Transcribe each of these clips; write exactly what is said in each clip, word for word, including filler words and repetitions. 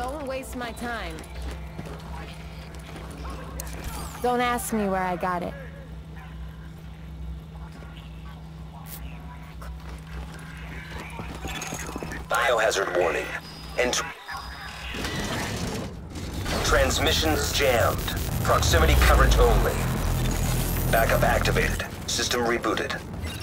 Don't waste my time. Don't ask me where I got it. Biohazard warning. Ent Transmissions jammed. Proximity coverage only. Backup activated. System rebooted.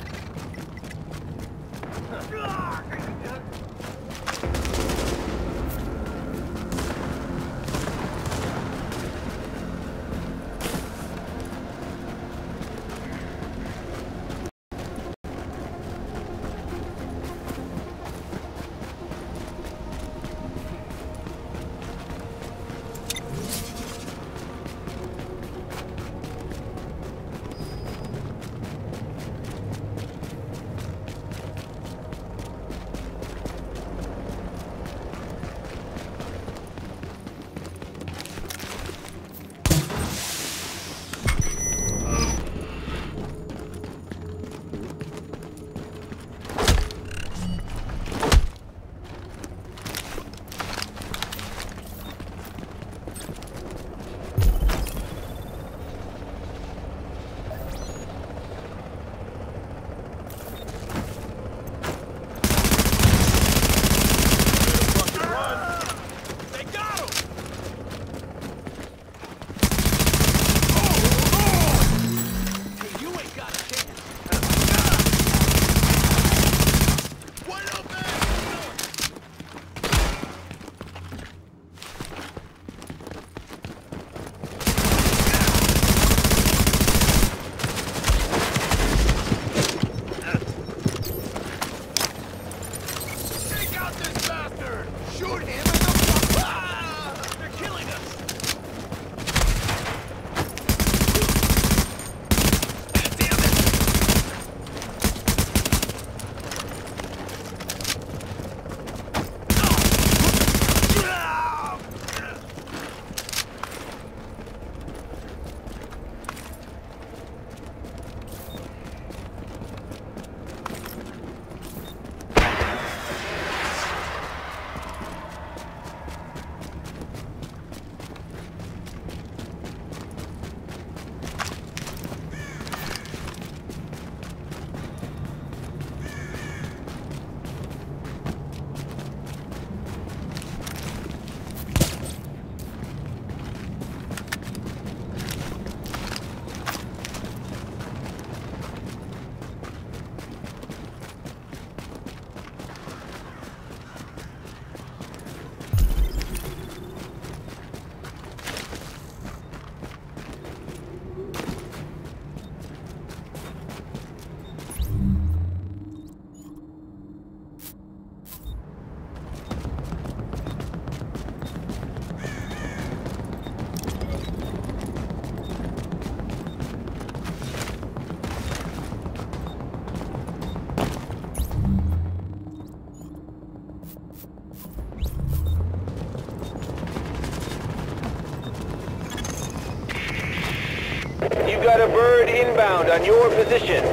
You got a bird inbound on your position.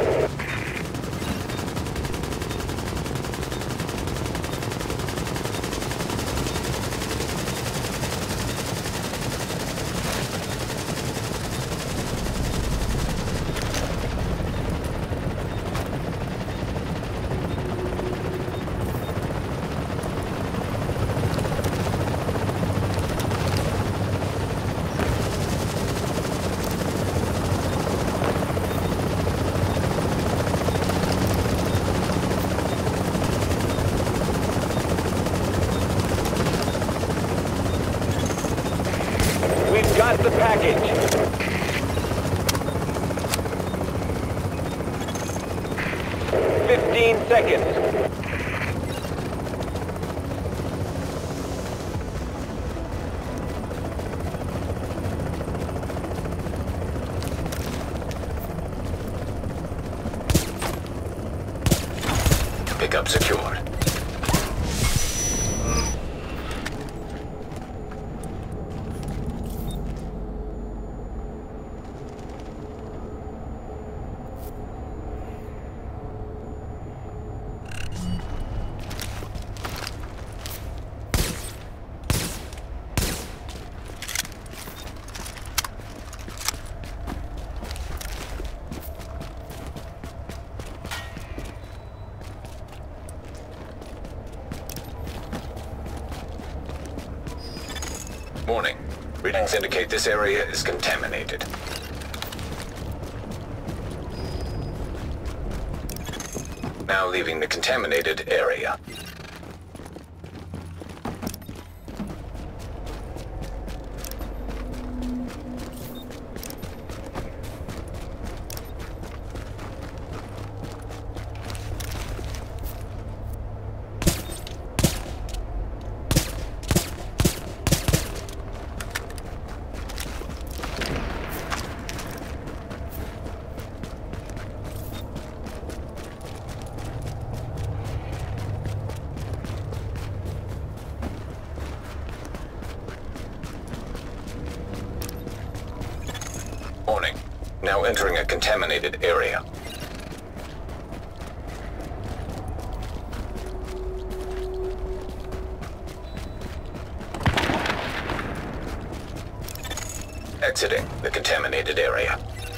Got the package. Fifteen seconds. Pickup secured. Warning. Readings indicate this area is contaminated. Now leaving the contaminated area. Warning. Now entering a contaminated area. Exiting the contaminated area.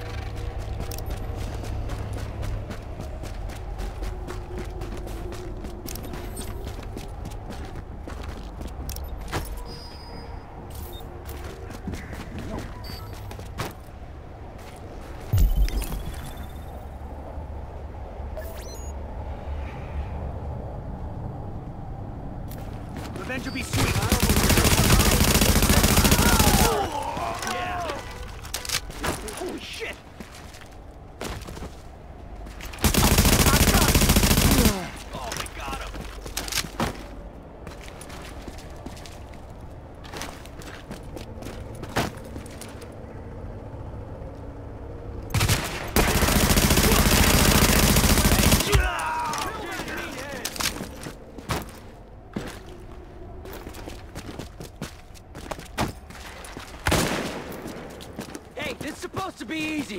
Revenge will be sweet. Yeah. Holy shit. Oh, they got him. Hey, this is supposed to be easy.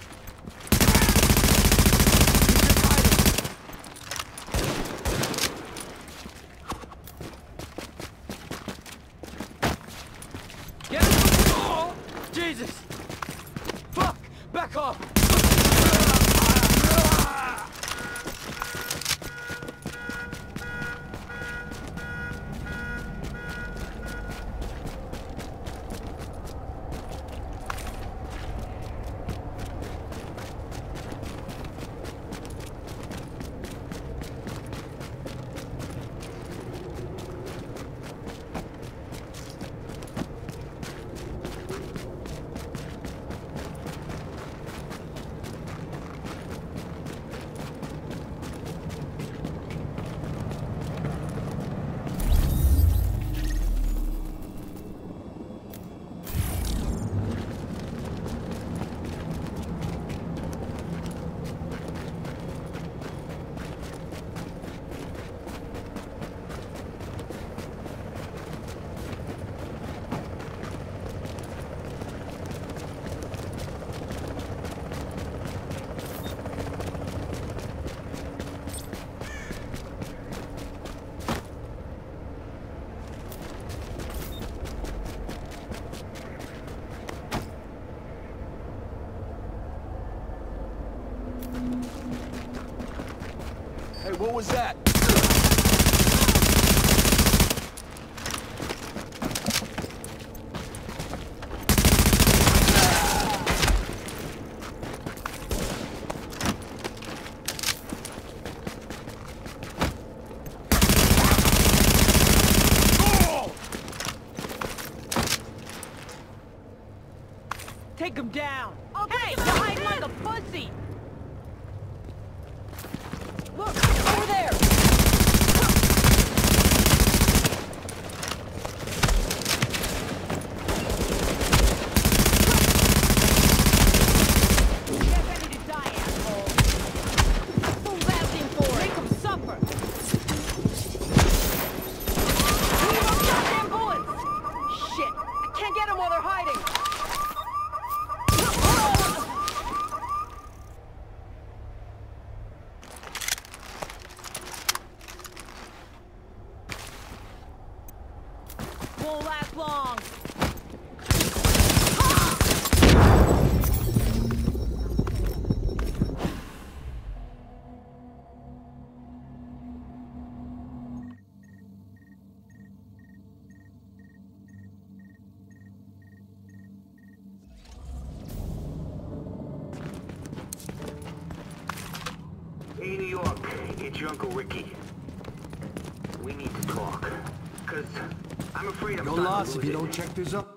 Get him! Oh, Jesus! Fuck! Back off! Hey, what was that? Take him down! Hey, you're hiding like a pussy! Look, over there! Get ready to die, asshole! Who's asking for it? Make him suffer! Leave those goddamn bullets! Shit! I can't get them while they're hiding! Won't last long. get your Uncle Ricky. We need to talk. Cause I'm afraid I'm No starting to loss if lose you it. don't check this up.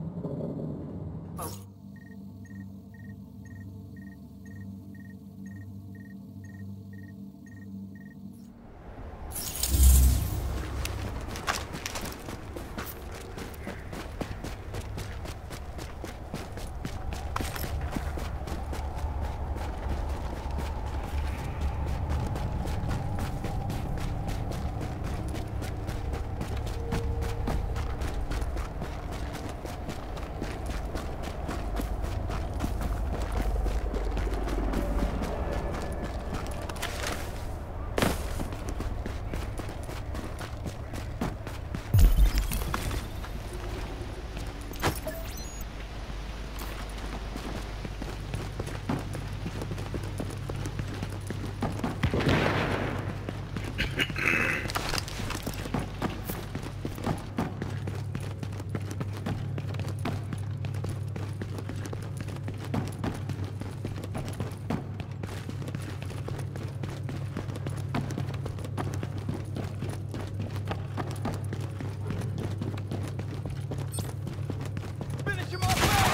Finish him off!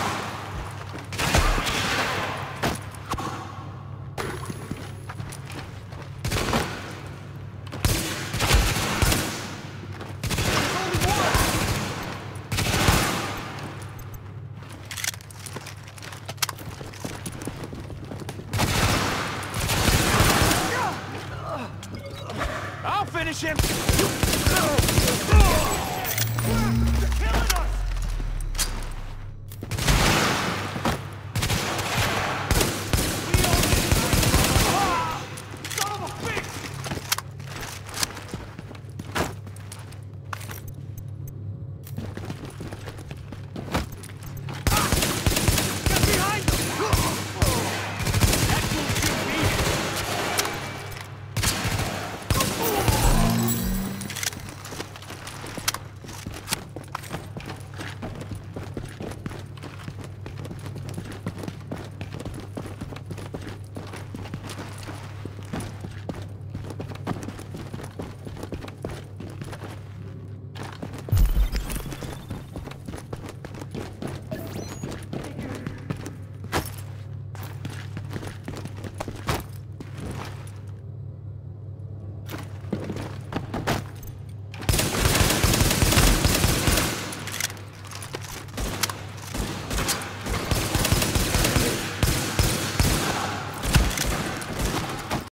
I'll finish him!